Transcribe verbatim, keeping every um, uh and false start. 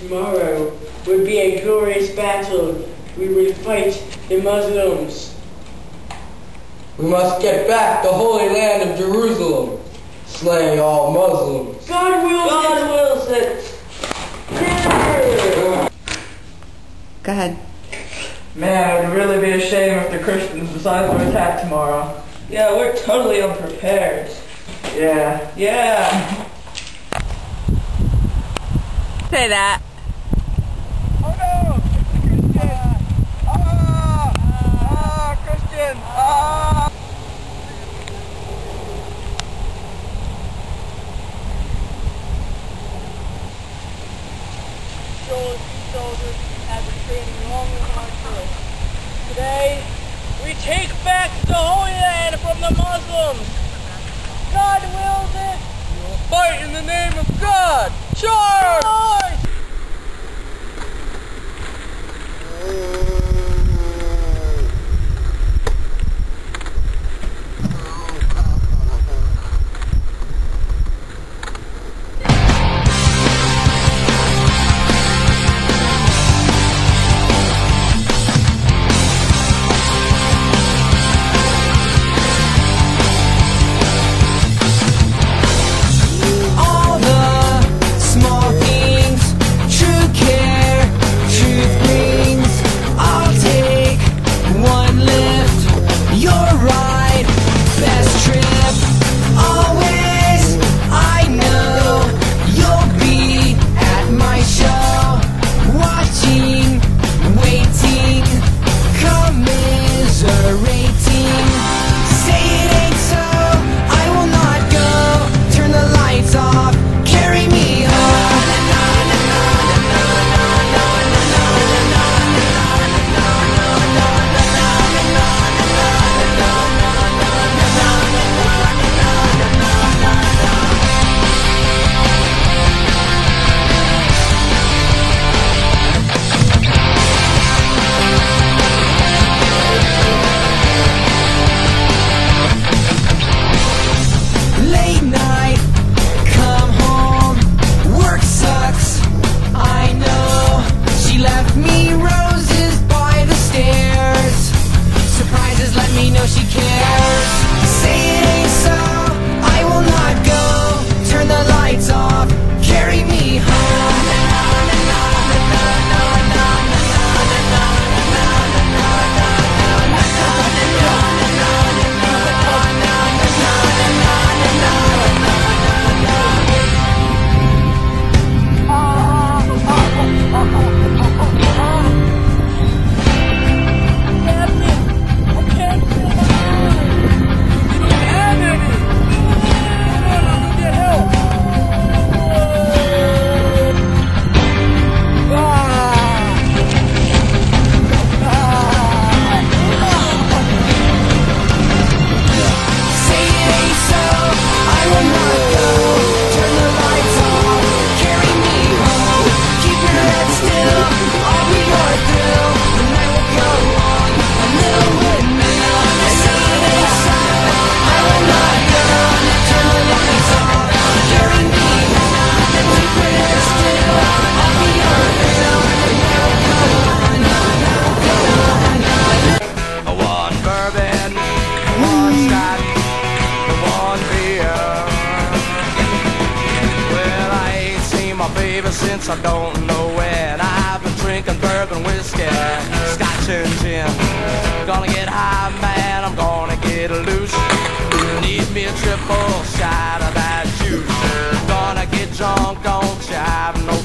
Tomorrow will be a glorious battle. We will fight the Muslims. We must get back the holy land of Jerusalem, slaying all Muslims. God wills God wills it. Yeah. Go ahead. Man, it would really be a shame if the Christians decided to attack tomorrow. Yeah, we're totally unprepared. Yeah. Yeah. Say that. Oh no! It's a Christian! Ah! Ah! Christian! Ah! Soldiers, soldiers have been training long and hard for us. Today, we take back the Holy Land from the Muslims. God wills it. We will fight in the name of God. Charge! Charge! Since I don't know when I've been drinking bourbon whiskey, scotch and gin. Gonna get high, man, I'm gonna get loose. Need me a triple shot of that juice. Gonna get drunk, don't you have no